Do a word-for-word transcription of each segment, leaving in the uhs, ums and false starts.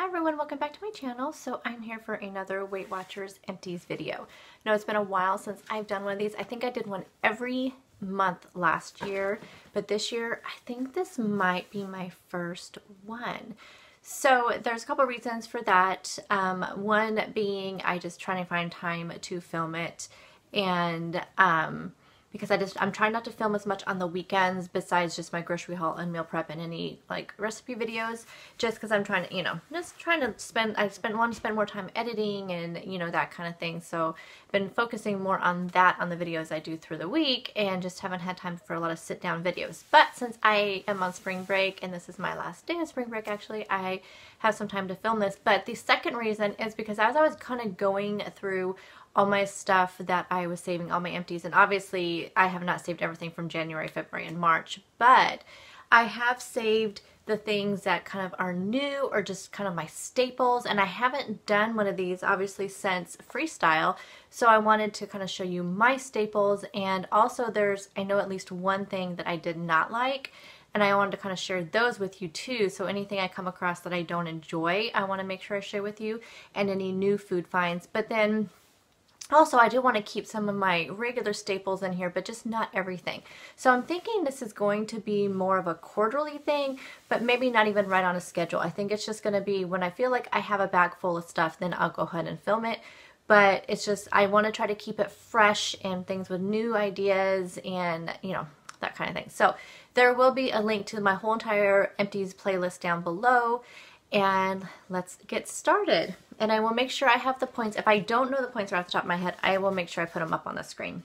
everyone, welcome back to my channel. So I'm here for another Weight Watchers Empties video. Now it's been a while since I've done one of these. I think I did one every month last year, but this year I think this might be my first one. So there's a couple reasons for that. Um, one being I just trying to find time to film it, and um, because I just I'm trying not to film as much on the weekends besides just my grocery haul and meal prep and any like recipe videos, just because I'm trying to, you know, just trying to spend I spend want to spend more time editing and, you know, that kind of thing. So I've been focusing more on that on the videos I do through the week, and just haven't had time for a lot of sit down videos. But since I am on spring break and this is my last day of spring break, actually I have some time to film this. But the second reason is because as I was kind of going through all my stuff that I was saving, all my empties, and obviously I have not saved everything from January, February, and March, but I have saved the things that kind of are new or just kind of my staples, and I haven't done one of these obviously since freestyle, so I wanted to kind of show you my staples. And also there's, I know at least one thing that I did not like, and I wanted to kind of share those with you too. So anything I come across that I don't enjoy, I want to make sure I share with you, and any new food finds. But then also, I do want to keep some of my regular staples in here, but just not everything. So I'm thinking this is going to be more of a quarterly thing, but maybe not even right on a schedule. I think it's just going to be when I feel like I have a bag full of stuff, then I'll go ahead and film it. But it's just, I want to try to keep it fresh and things with new ideas and, you know, that kind of thing. So there will be a link to my whole entire Empties playlist down below. And let's get started. And I will make sure I have the points. If I don't know the points right off the top of my head, I will make sure I put them up on the screen.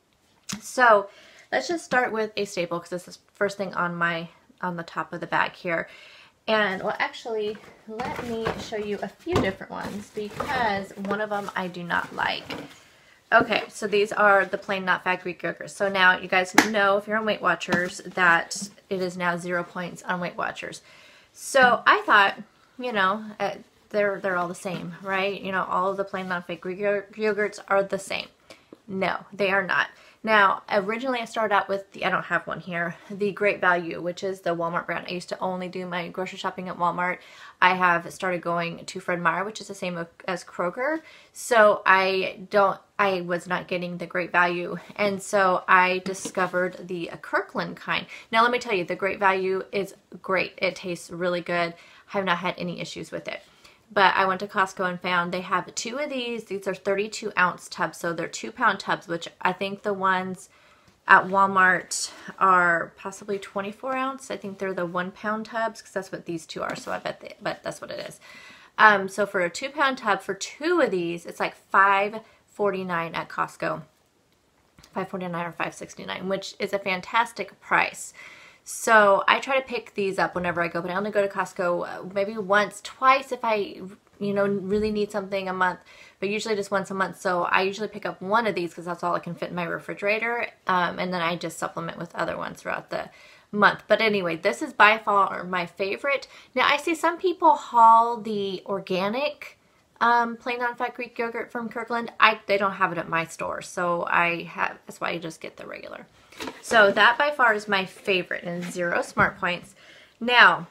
So let's just start with a staple, because this is the first thing on my on the top of the bag here. And well, actually, let me show you a few different ones, because one of them I do not like. Okay, so these are the plain not fat Greek yogurts. So now you guys know, if you're on Weight Watchers, that it is now zero points on Weight Watchers. So I thought, you know, uh, they're they're all the same, right? You know, all of the plain non-fat Greek yogurts are the same. No, they are not. Now, originally I started out with the, I don't have one here, the Great Value, which is the Walmart brand. I used to only do my grocery shopping at Walmart. I have started going to Fred Meyer, which is the same as Kroger. So I don't, I was not getting the Great Value. And so I discovered the Kirkland kind. Now, let me tell you, the Great Value is great. It tastes really good. I have not had any issues with it. But I went to Costco and found they have two of these. These are thirty-two ounce tubs, so they're two pound tubs, which I think the ones at Walmart are possibly twenty-four ounce. I think they're the one pound tubs, because that's what these two are. So I bet, they, but that's what it is. Um, so for a two pound tub, for two of these, it's like five forty-nine at Costco. five forty-nine or five sixty-nine, which is a fantastic price. So I try to pick these up whenever I go, but I only go to Costco maybe once, twice if I, you know, really need something a month, but usually just once a month. So I usually pick up one of these because that's all I can fit in my refrigerator, um, and then I just supplement with other ones throughout the month. But anyway, this is by far my favorite. Now I see some people haul the organic um, plain non-fat Greek yogurt from Kirkland. I they don't have it at my store, so I have that's why I just get the regular. So that by far is my favorite, and zero smart points. Now,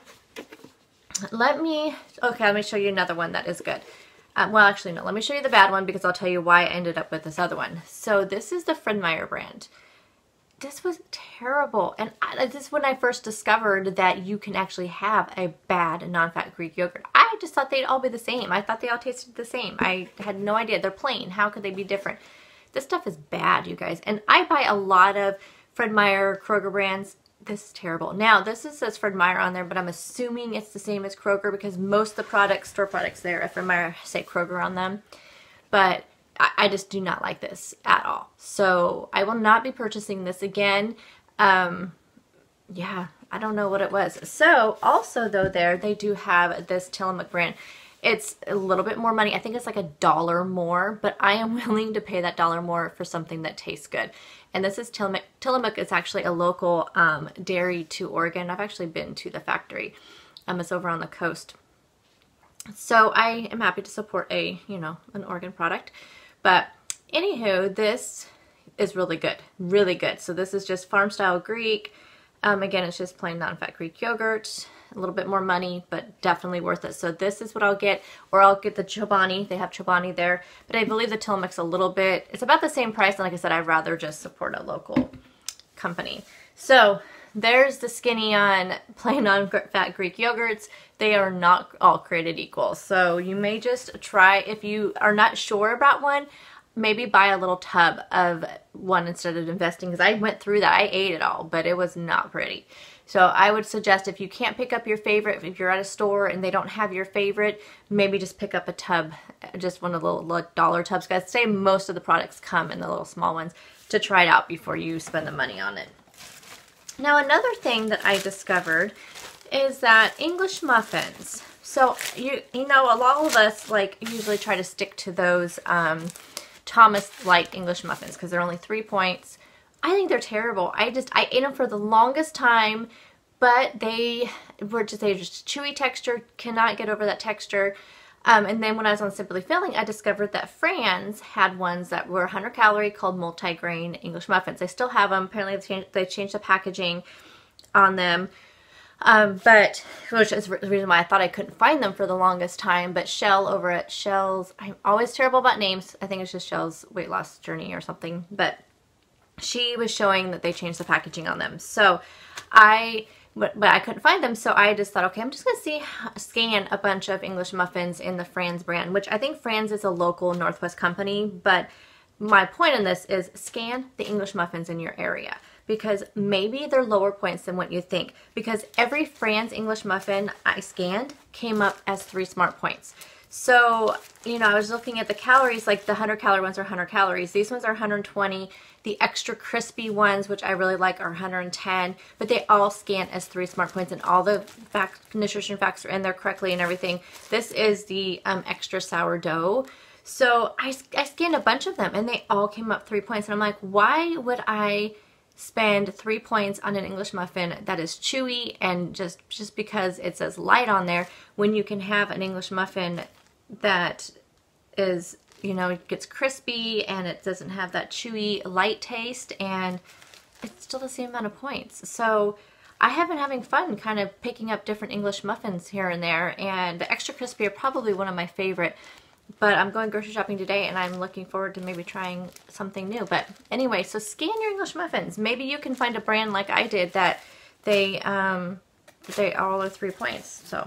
let me, okay, let me show you another one that is good. Um, well, actually, no, let me show you the bad one, because I'll tell you why I ended up with this other one. So this is the Fred Meyer brand. This was terrible. And I, this is when I first discovered that you can actually have a bad non-fat Greek yogurt. I just thought they'd all be the same. I thought they all tasted the same. I had no idea. They're plain. How could they be different? This stuff is bad, you guys. And I buy a lot of Fred Meyer, Kroger brands. This is terrible. Now, this is, says Fred Meyer on there, but I'm assuming it's the same as Kroger, because most of the products, store products there at Fred Meyer say Kroger on them. But I, I just do not like this at all. So I will not be purchasing this again. Um, yeah, I don't know what it was. So also though there, they do have this Tillamook brand. It's a little bit more money. I think it's like a dollar more, but I am willing to pay that dollar more for something that tastes good. And this is Tillamook. Tillamook is actually a local um, dairy to Oregon. I've actually been to the factory. Um, it's over on the coast. So I am happy to support a, you know, an Oregon product. But anywho, this is really good. Really good. So this is just farm style Greek. Um, again, it's just plain non-fat Greek yogurt. a little bit more money, but definitely worth it. So this is what I'll get, or I'll get the Chobani. They have Chobani there, but I believe the Tillamook's a little bit, it's about the same price. And like I said, I'd rather just support a local company. So there's the Skinny on plain non-fat Greek yogurts. They are not all created equal. So you may just try, if you are not sure about one, maybe buy a little tub of one instead of investing, because I went through that. I ate it all, but it was not pretty. So I would suggest, if you can't pick up your favorite, if you're at a store and they don't have your favorite, maybe just pick up a tub, just one of the little dollar tubs. I'd say most of the products come in the little small ones, to try it out before you spend the money on it. Now, another thing that I discovered is that English muffins. So you you know, a lot of us like usually try to stick to those um, Thomas Light English muffins because they're only three points. I think they're terrible. I just, I ate them for the longest time, but they were just, they just chewy texture, cannot get over that texture. Um, and then when I was on Simply Filling, I discovered that Fran's had ones that were one hundred calorie called multi-grain English muffins. They still have them. Apparently they changed, they changed the packaging on them. Um, but, which is the reason why I thought I couldn't find them for the longest time. But Shell over at Shell's, I'm always terrible about names. I think it's just Shell's Weight Loss Journey or something. But she was showing that they changed the packaging on them. So I, but, but I couldn't find them. So I just thought, okay, I'm just going to see, scan a bunch of English muffins in the Fran's brand, which I think Fran's is a local Northwest company. But my point in this is scan the English muffins in your area, because maybe they're lower points than what you think, because every Fran's English muffin I scanned came up as three smart points. So, you know, I was looking at the calories, like the one hundred calorie ones are one hundred calories. These ones are one hundred twenty. The extra crispy ones, which I really like, are one hundred ten, but they all scan as three smart points, and all the fact, nutrition facts are in there correctly and everything. This is the um, extra sourdough. So I, I scanned a bunch of them and they all came up three points. And I'm like, why would I spend three points on an English muffin that is chewy and just, just because it says light on there, when you can have an English muffin that is, you know, it gets crispy and it doesn't have that chewy light taste, and it's still the same amount of points. So I have been having fun kind of picking up different English muffins here and there, and the extra crispy are probably one of my favorite. But I'm going grocery shopping today and I'm looking forward to maybe trying something new. But anyway, so scan your English muffins. Maybe you can find a brand like I did that they um, they all are three points. So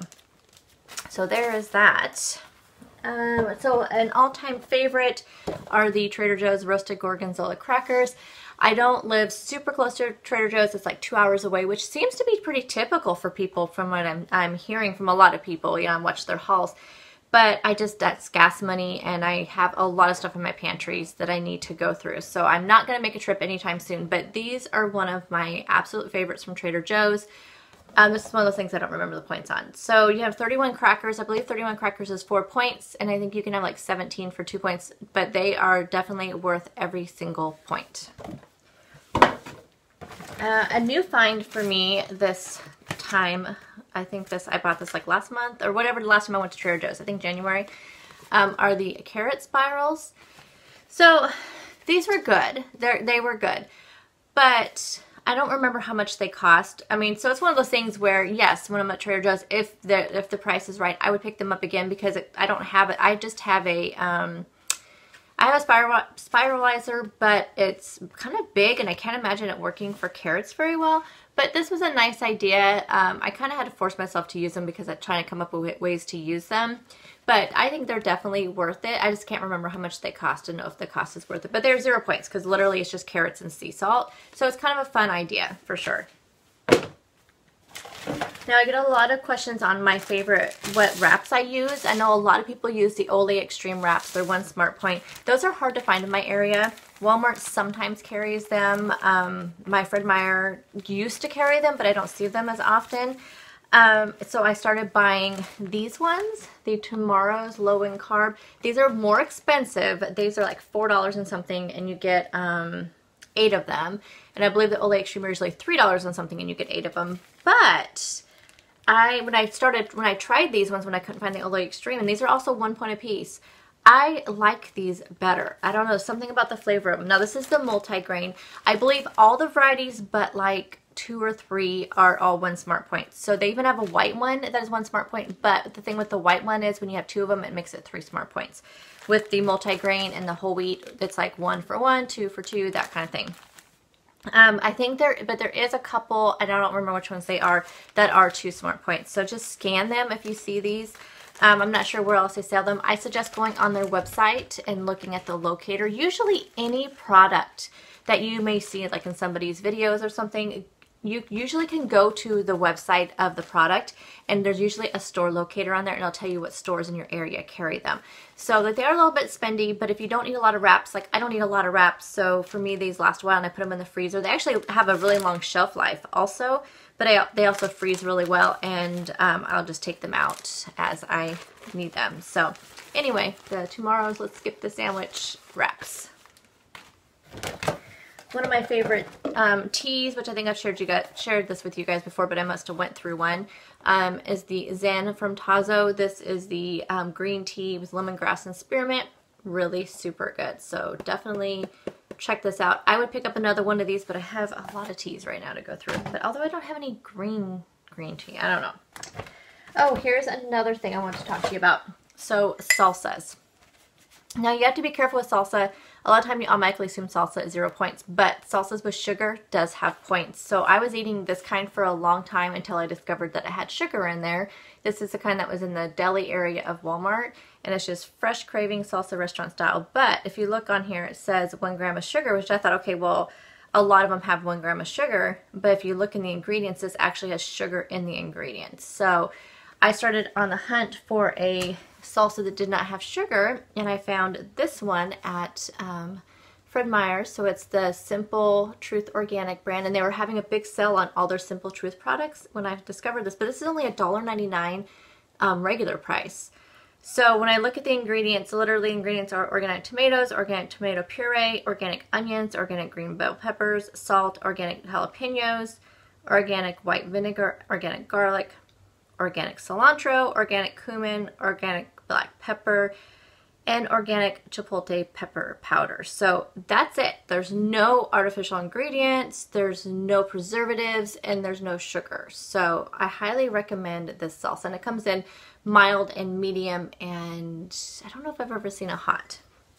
so there is that. Um, so an all-time favorite are the Trader Joe's roasted gorgonzola crackers. I don't live super close to Trader Joe's. It's like two hours away, which seems to be pretty typical for people from what I'm, I'm hearing from a lot of people. You know, I watch their hauls. But I just, that's gas money, and I have a lot of stuff in my pantries that I need to go through. So I'm not going to make a trip anytime soon, but these are one of my absolute favorites from Trader Joe's. Um, this is one of those things I don't remember the points on. So you have thirty-one crackers. I believe thirty-one crackers is four points, and I think you can have like seventeen for two points, but they are definitely worth every single point. Uh, a new find for me this time, I think this, I bought this like last month or whatever, the last time I went to Trader Joe's, I think January, um, are the carrot spirals. So these were good. They're, they were good, but I don't remember how much they cost. I mean, so it's one of those things where, yes, when I'm at Trader Joe's, if the, if the price is right, I would pick them up again, because it, I don't have it. I just have a, um, I have a spiral, spiralizer, but it's kind of big and I can't imagine it working for carrots very well. But this was a nice idea. Um, I kind of had to force myself to use them because I'm trying to come up with ways to use them. But I think they're definitely worth it. I just can't remember how much they cost to know if the cost is worth it. But they're zero points because literally it's just carrots and sea salt. So it's kind of a fun idea for sure. Now I get a lot of questions on my favorite, what wraps I use. I know a lot of people use the Olay Extreme wraps. They're one smart point. Those are hard to find in my area. Walmart sometimes carries them. Um, my Fred Meyer used to carry them, but I don't see them as often. Um, so I started buying these ones, the Tomorrow's Low in Carb. These are more expensive. These are like four dollars and something, and you get um, eight of them. And I believe the Olay Extreme are usually three dollars and something, and you get eight of them. But I, when I started, when I tried these ones, when I couldn't find the Olay Extreme, and these are also one point a piece, I like these better. I don't know, something about the flavor of them. Now this is the multi-grain. I believe all the varieties but like two or three are all one smart point. So they even have a white one that is one smart point, but the thing with the white one is when you have two of them, it makes it three smart points. With the multi-grain and the whole wheat, it's like one for one, two for two, that kind of thing. Um, I think there, but there is a couple, and I don't remember which ones they are, that are two smart points. So just scan them if you see these. Um, I'm not sure where else they sell them. I suggest going on their website and looking at the locator. Usually any product that you may see like in somebody's videos or something, you usually can go to the website of the product, and there's usually a store locator on there, and it'll tell you what stores in your area carry them. So like they are a little bit spendy, but if you don't need a lot of wraps, like I don't need a lot of wraps, so for me these last a while and I put them in the freezer. They actually have a really long shelf life also, but I, they also freeze really well, and um, I'll just take them out as I need them. So anyway, the tomorrow's Let's Skip the Sandwich wraps. One of my favorite um, teas, which I think I've shared you guys, shared this with you guys before, but I must have went through one, um, is the Zen from Tazo. This is the um, green tea with lemongrass and spearmint. Really super good. So definitely check this out. I would pick up another one of these, but I have a lot of teas right now to go through. But although I don't have any green green tea, I don't know. Oh, here's another thing I want to talk to you about. So salsas. Now you have to be careful with salsa. A lot of time you automatically assume salsa is zero points, but salsas with sugar does have points. So I was eating this kind for a long time until I discovered that it had sugar in there. This is the kind that was in the deli area of Walmart, and it's just fresh craving salsa restaurant style. But if you look on here, it says one gram of sugar, which I thought, okay, well, a lot of them have one gram of sugar, but if you look in the ingredients, this actually has sugar in the ingredients. So I started on the hunt for a salsa that did not have sugar, and I found this one at um, Fred Meyer's. So it's the Simple Truth Organic brand, and they were having a big sale on all their Simple Truth products when I discovered this, but this is only a dollar ninety-nine um, regular price. So when I look at the ingredients, literally ingredients are organic tomatoes, organic tomato puree, organic onions, organic green bell peppers, salt, organic jalapenos, organic white vinegar, organic garlic, organic cilantro, organic cumin, organic black pepper, and organic chipotle pepper powder. So that's it. There's no artificial ingredients, there's no preservatives, and there's no sugar. So I highly recommend this salsa, and it comes in mild and medium, and I don't know if I've ever seen a hot.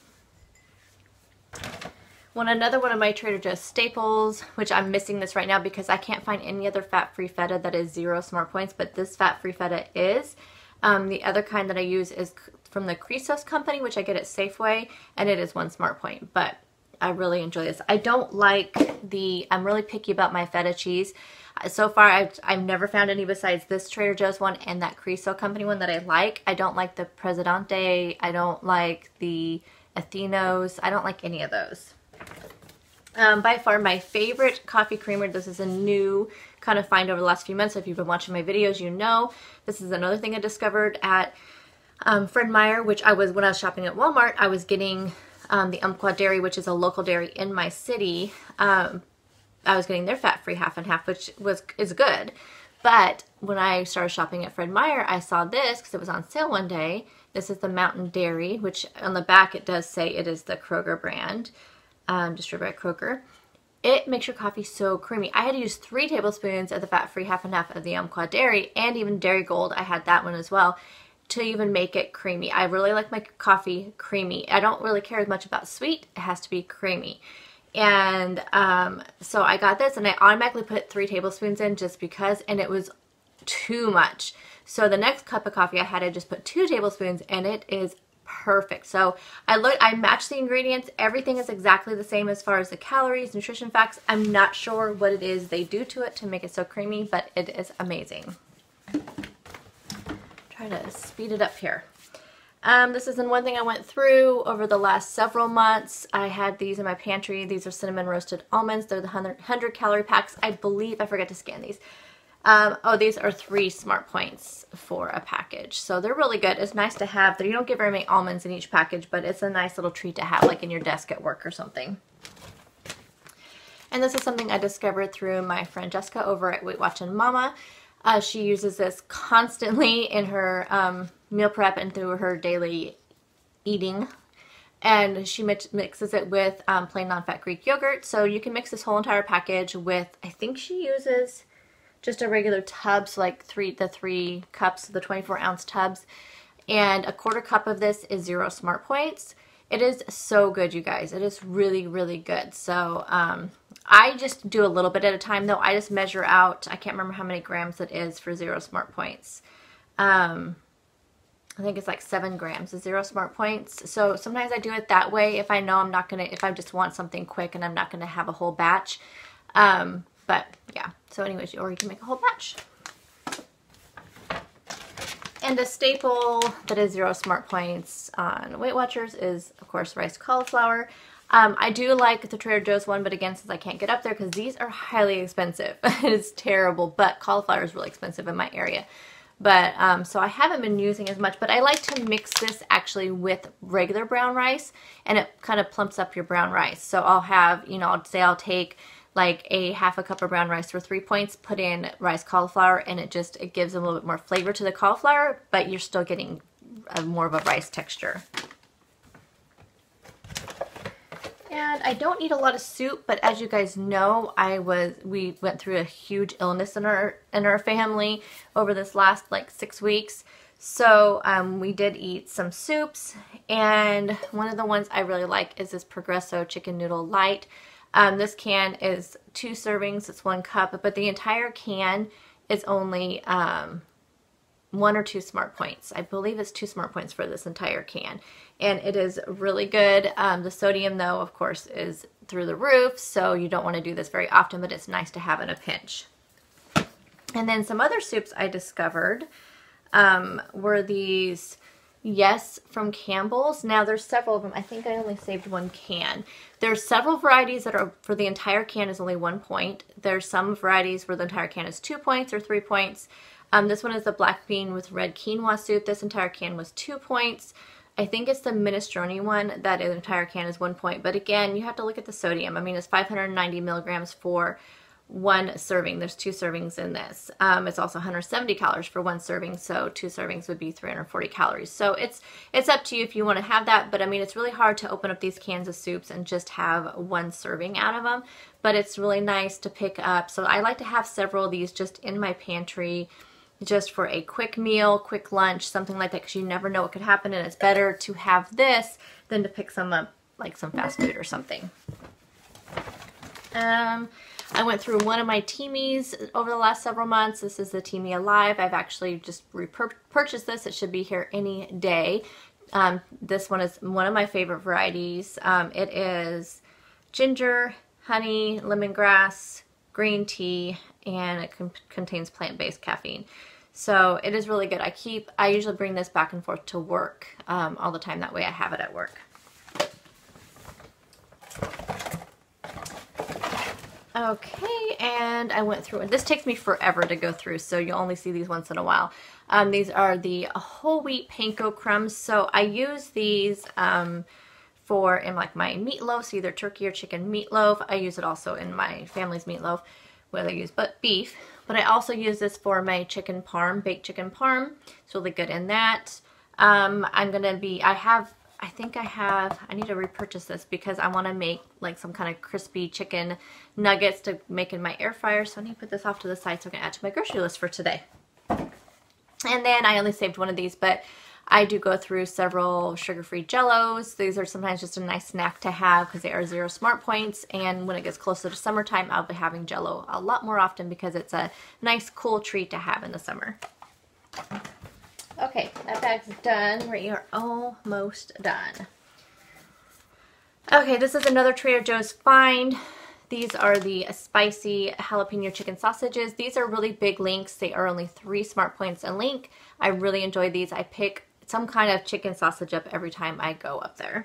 One another one of my Trader Joe's staples, which I'm missing this right now because I can't find any other fat-free feta that is zero smart points, but this fat-free feta is. Um, the other kind that I use is from the Creasos company, which I get at Safeway, and it is one smart point, but I really enjoy this. I don't like the, I'm really picky about my feta cheese. So far, I've, I've never found any besides this Trader Joe's one and that Creasos company one that I like. I don't like the Presidente. I don't like the Athenos. I don't like any of those. Um, by far my favorite coffee creamer, this is a new kind of find over the last few months. So if you've been watching my videos, you know. This is another thing I discovered at um, Fred Meyer, which I was, when I was shopping at Walmart, I was getting um, the Umpqua Dairy, which is a local dairy in my city. Um, I was getting their fat-free half and half, which was is good. But when I started shopping at Fred Meyer, I saw this because it was on sale one day. This is the Mountain Dairy, which on the back it does say it is the Kroger brand. Um, distributed by Kroger. It makes your coffee so creamy. I had to use three tablespoons of the fat-free half and half of the Umpqua Dairy, and even Dairy Gold, I had that one as well, to even make it creamy. I really like my coffee creamy. I don't really care as much about sweet. It has to be creamy. And um, so I got this, and I automatically put three tablespoons in just because, and it was too much. So the next cup of coffee I had, I just put two tablespoons, and it is perfect. So I look, I matched the ingredients. Everything is exactly the same as far as the calories, nutrition facts. I'm not sure what it is they do to it to make it so creamy, but it is amazing. Try to speed it up here. Um, this isn't one thing I went through over the last several months. I had these in my pantry. These are cinnamon roasted almonds. They're the one hundred calorie packs. I believe, I forgot to scan these. Um, oh, these are three smart points for a package. So they're really good. It's nice to have. You don't get very many almonds in each package, but it's a nice little treat to have like in your desk at work or something. And this is something I discovered through my friend Jessica over at Weight Watching Mama. Uh, she uses this constantly in her um, meal prep and through her daily eating. and she mix, mixes it with um, plain non-fat Greek yogurt. So you can mix this whole entire package with, I think she uses just a regular tub, so like three the three cups, the twenty-four ounce tubs, and a quarter cup of this is zero smart points. It is so good, you guys. It is really, really good. So um, I just do a little bit at a time, though. I just measure out, I can't remember how many grams it is for zero smart points. Um, I think it's like seven grams of zero smart points. So sometimes I do it that way if I know I'm not going to, if I just want something quick and I'm not going to have a whole batch. Um, but yeah, so anyways, or you can make a whole batch. And a staple that is zero smart points on Weight Watchers is, of course, rice cauliflower. Um, I do like the Trader Joe's one, but again, since I can't get up there, because these are highly expensive. It's terrible, but cauliflower is really expensive in my area. But, um, so I haven't been using as much, but I like to mix this actually with regular brown rice, and it kind of plumps up your brown rice. So I'll have, you know, I'll say I'll take like a half a cup of brown rice for three points, put in rice cauliflower, and it just, it gives a little bit more flavor to the cauliflower, but you're still getting a, more of a rice texture. And I don't eat a lot of soup, but as you guys know, I was we went through a huge illness in our in our family over this last like six weeks. So um, we did eat some soups, and one of the ones I really like is this Progresso Chicken Noodle Light. Um, this can is two servings, it's one cup, but the entire can is only um, one or two smart points. I believe it's two smart points for this entire can. And it is really good. Um, the sodium, though, of course, is through the roof, so you don't want to do this very often, but it's nice to have in a pinch. And then some other soups I discovered um, were these Yes from Campbell's. Now, there's several of them. I think I only saved one can. There's several varieties that are, for the entire can is only one point. There's some varieties where the entire can is two points or three points. Um, this one is the black bean with red quinoa soup. This entire can was two points. I think it's the minestrone one that the entire can is one point. But again, you have to look at the sodium. I mean, it's five hundred ninety milligrams for one serving. There's two servings in this. Um, it's also one hundred seventy calories for one serving, so two servings would be three hundred forty calories. So it's it's up to you if you want to have that, but I mean, it's really hard to open up these cans of soups and just have one serving out of them, but it's really nice to pick up. So I like to have several of these just in my pantry, just for a quick meal, quick lunch, something like that, because you never know what could happen, and it's better to have this than to pick some up, like some fast food or something. Um, I went through one of my Teamies over the last several months. This is the Teamee Alive. I've actually just repurchased this. It should be here any day. Um, this one is one of my favorite varieties. Um, it is ginger, honey, lemongrass, green tea, and it con contains plant-based caffeine. So it is really good. I keep, I usually bring this back and forth to work um, all the time. That way I have it at work. Okay, and I went through, and this takes me forever to go through, so you'll only see these once in a while. Um, these are the whole wheat panko crumbs. So I use these um, for in like my meatloafs, either turkey or chicken meatloaf. I use it also in my family's meatloaf, where I use but beef. But I also use this for my chicken parm, baked chicken parm. It's really good in that. Um, I'm gonna be, I have, I think I have, I need to repurchase this because I want to make like some kind of crispy chicken nuggets to make in my air fryer. So I need to put this off to the side so I can add to my grocery list for today. And then I only saved one of these, but I do go through several sugar-free Jellos. These are sometimes just a nice snack to have because they are zero smart points. And when it gets closer to summertime, I'll be having Jello a lot more often because it's a nice, cool treat to have in the summer. Okay, that bag's done. We are almost done. Okay, this is another Trader Joe's find. These are the spicy jalapeno chicken sausages. These are really big links. They are only three smart points a link. I really enjoy these. I pick some kind of chicken sausage up every time I go up there.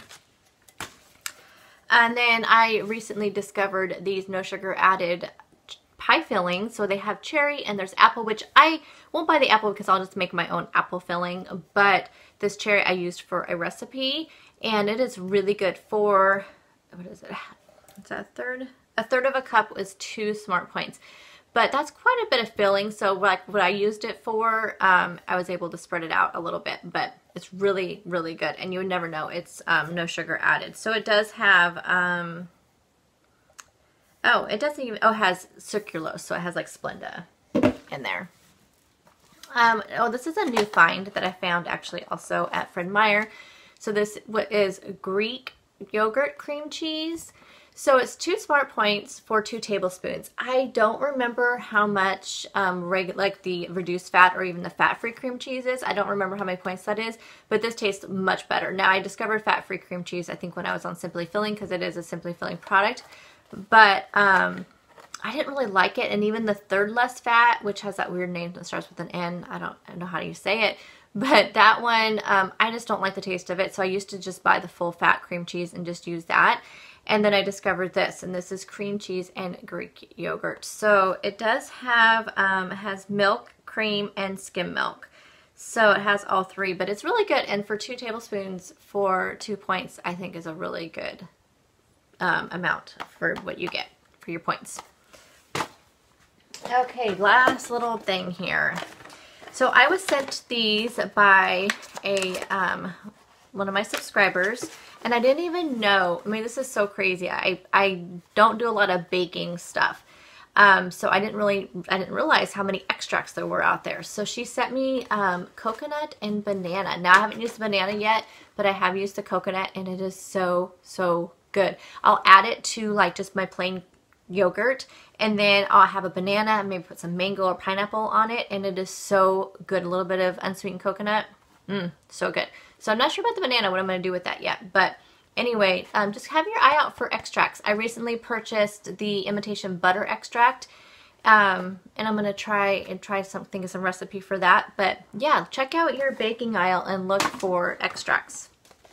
And then I recently discovered these no sugar added pie fillings. So they have cherry and there's apple, which I won't buy the apple because I'll just make my own apple filling. But this cherry I used for a recipe, and it is really good for, what is it? It's a third, a third of a cup is two smart points. But that's quite a bit of filling, so like what I used it for, um, I was able to spread it out a little bit. But It's really, really good. And you would never know. It's um, no sugar added. So it does have, um, oh, it doesn't even, oh, it has sucralose. So it has like Splenda in there. Um, oh, this is a new find that I found actually also at Fred Meyer. So this is Greek yogurt cream cheese. So it's two smart points for two tablespoons. I don't remember how much um, reg like the reduced fat or even the fat-free cream cheese is. I don't remember how many points that is, but this tastes much better. Now, I discovered fat-free cream cheese, I think, when I was on Simply Filling, because it is a Simply Filling product. But um, I didn't really like it. And even the third less fat, which has that weird name that starts with an N, I don't, I don't know how you say it. But that one, um, I just don't like the taste of it. So I used to just buy the full fat cream cheese and just use that. And then I discovered this, and this is cream cheese and Greek yogurt. So it does have, um, it has milk, cream, and skim milk. So it has all three, but it's really good. And for two tablespoons for two points, I think is a really good um, amount for what you get for your points. Okay, last little thing here. So I was sent these by a um, one of my subscribers, and I didn't even know. I mean, this is so crazy. I I don't do a lot of baking stuff, um, so I didn't really I didn't realize how many extracts there were out there. So she sent me um, coconut and banana. Now I haven't used the banana yet, but I have used the coconut, and it is so so good. I'll add it to like just my plain yogurt, and then I'll have a banana and maybe put some mango or pineapple on it, and it is so good. A little bit of unsweetened coconut, mm, so good. So I'm not sure about the banana, what I'm going to do with that yet, but anyway, um, just have your eye out for extracts. I recently purchased the imitation butter extract, um, and I'm going to try and try something, some recipe for that. But yeah, check out your baking aisle and look for extracts.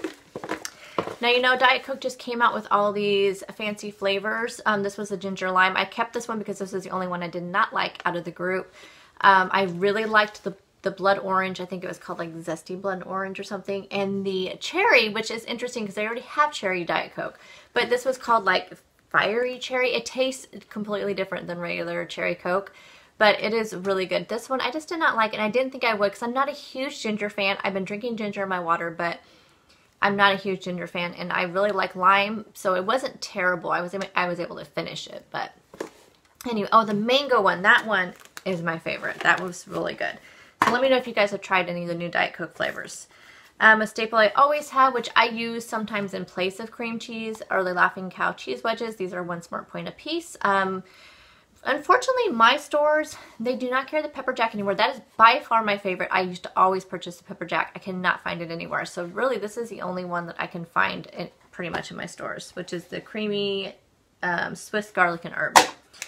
Now, you know, Diet Coke just came out with all these fancy flavors. Um, this was a ginger lime. I kept this one because this is the only one I did not like out of the group. Um, I really liked the, the blood orange. I think it was called like Zesty Blood Orange or something. And the cherry, which is interesting because they already have cherry Diet Coke. But this was called like Fiery Cherry. It tastes completely different than regular cherry Coke, but it is really good. This one I just did not like, and I didn't think I would because I'm not a huge ginger fan. I've been drinking ginger in my water, but I'm not a huge ginger fan, and I really like lime, so it wasn't terrible. I was I was able to finish it, but anyway. Oh, the mango one, that one is my favorite. That was really good. So let me know if you guys have tried any of the new Diet Coke flavors. Um, a staple I always have, which I use sometimes in place of cream cheese, are the Laughing Cow cheese wedges. These are one smart point a piece. Um, Unfortunately, my stores, they do not carry the pepper jack anymore. That is by far my favorite. I used to always purchase the pepper jack. I cannot find it anywhere. So really, this is the only one that I can find in, pretty much in my stores, which is the creamy um, Swiss garlic and herb.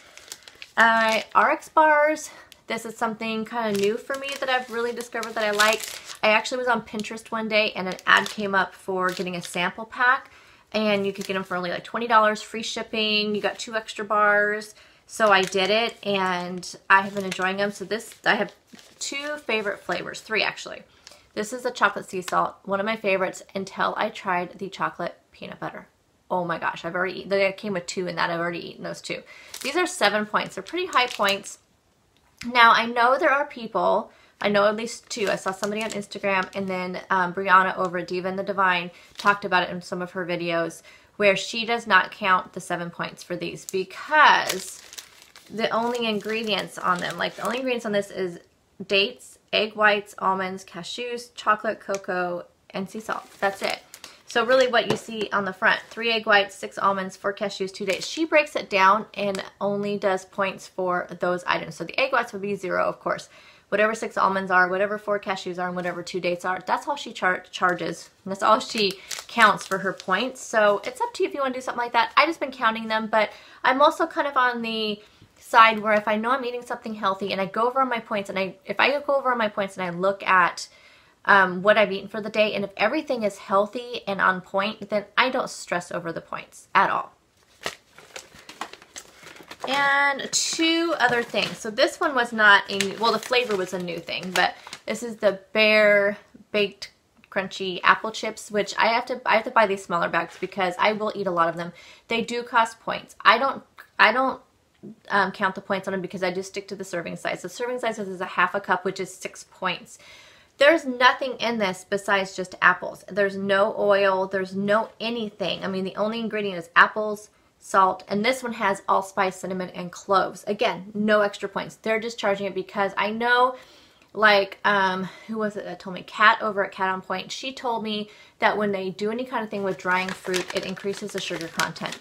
Uh, R X bars. This is something kind of new for me that I've really discovered that I like. I actually was on Pinterest one day, and an ad came up for getting a sample pack, and you could get them for only like twenty dollars, free shipping. You got two extra bars. So I did it, and I have been enjoying them. So this, I have two favorite flavors, three actually. This is the chocolate sea salt, one of my favorites until I tried the chocolate peanut butter. Oh my gosh, I've already eaten, they came with two in that, I've already eaten those two. These are seven points, they're pretty high points. Now I know there are people, I know at least two, I saw somebody on Instagram, and then um, Brianna over at Diva and the Divine talked about it in some of her videos, where she does not count the seven points for these because the only ingredients on them, like the only ingredients on this is dates, egg whites, almonds, cashews, chocolate, cocoa, and sea salt. That's it. So really what you see on the front, three egg whites, six almonds, four cashews, two dates. She breaks it down and only does points for those items. So the egg whites would be zero, of course. Whatever six almonds are, whatever four cashews are, and whatever two dates are, that's all she char charges. And that's all she counts for her points. So it's up to you if you want to do something like that. I've just been counting them, but I'm also kind of on the side where if I know I'm eating something healthy and I go over on my points, and I if I go over on my points and I look at um, what I've eaten for the day, and if everything is healthy and on point, then I don't stress over the points at all. And two other things. So this one was not a new, well, the flavor was a new thing, but this is the Bear Baked Crunchy Apple Chips, which I have to I have to buy these smaller bags because I will eat a lot of them. They do cost points. I don't I don't um, count the points on them because I just stick to the serving size. The serving size is a half a cup, which is six points. There's nothing in this besides just apples. There's no oil, there's no anything. I mean, the only ingredient is apples, salt, and this one has allspice, cinnamon, and cloves. Again, no extra points. They're just charging it because I know, like, um, who was it that told me? Kat over at Cat on Point. She told me that when they do any kind of thing with drying fruit, it increases the sugar content.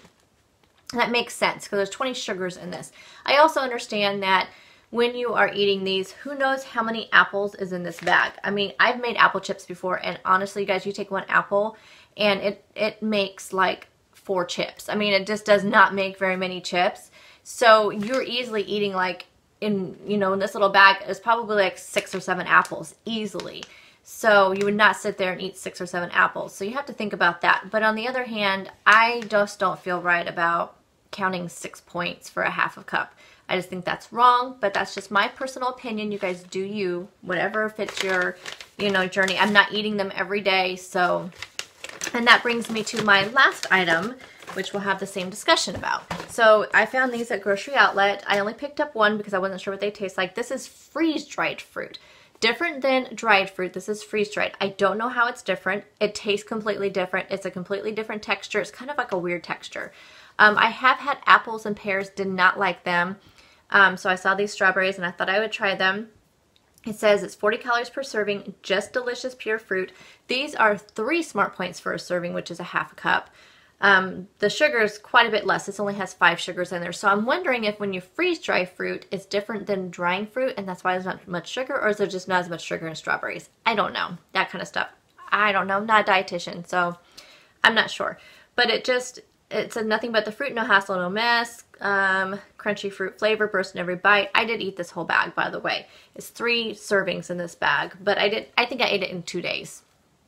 And that makes sense because there's twenty sugars in this. I also understand that when you are eating these, who knows how many apples is in this bag. I mean, I've made apple chips before, and honestly, guys, you take one apple, and it, it makes like four chips. I mean, it just does not make very many chips. So you're easily eating like, in, you know, in this little bag is probably like six or seven apples, easily. So you would not sit there and eat six or seven apples. So you have to think about that. But on the other hand, I just don't feel right about counting six points for a half a cup. I just think that's wrong, but that's just my personal opinion. You guys do you, whatever fits your, you know, journey. I'm not eating them every day, so, and that brings me to my last item, which we'll have the same discussion about. So I found these at Grocery Outlet. I only picked up one because I wasn't sure what they taste like. This is freeze-dried fruit. Different than dried fruit, this is freeze-dried. I don't know how it's different. It tastes completely different. It's a completely different texture. It's kind of like a weird texture. Um, I have had apples and pears, did not like them. Um, so I saw these strawberries and I thought I would try them. It says it's forty calories per serving, just delicious pure fruit. These are three smart points for a serving, which is a half a cup. Um, the sugar is quite a bit less. This only has five sugars in there. So I'm wondering if when you freeze dry fruit, it's different than drying fruit, and that's why there's not much sugar, or is there just not as much sugar in strawberries? I don't know. That kind of stuff. I don't know. I'm not a dietitian, so I'm not sure. But it just, it said nothing but the fruit, no hassle, no mess, um, crunchy fruit flavor, burst in every bite. I did eat this whole bag, by the way. It's three servings in this bag, but I did, I think I ate it in two days.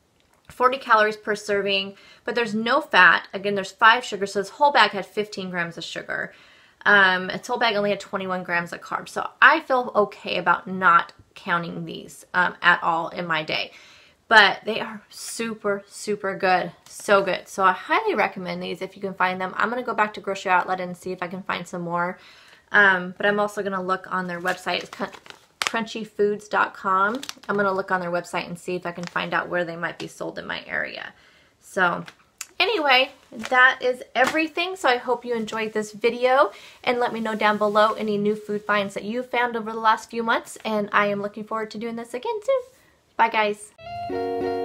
forty calories per serving, but there's no fat. Again, there's five sugars, so this whole bag had fifteen grams of sugar. Um, its whole bag only had twenty-one grams of carbs, so I feel okay about not counting these um, at all in my day. But they are super, super good. So good. So I highly recommend these if you can find them. I'm going to go back to Grocery Outlet and see if I can find some more. Um, but I'm also going to look on their website. It's crunchy foods dot com. I'm going to look on their website and see if I can find out where they might be sold in my area. So anyway, that is everything. So I hope you enjoyed this video, and let me know down below any new food finds that you found over the last few months. And I am looking forward to doing this again soon. Bye, guys.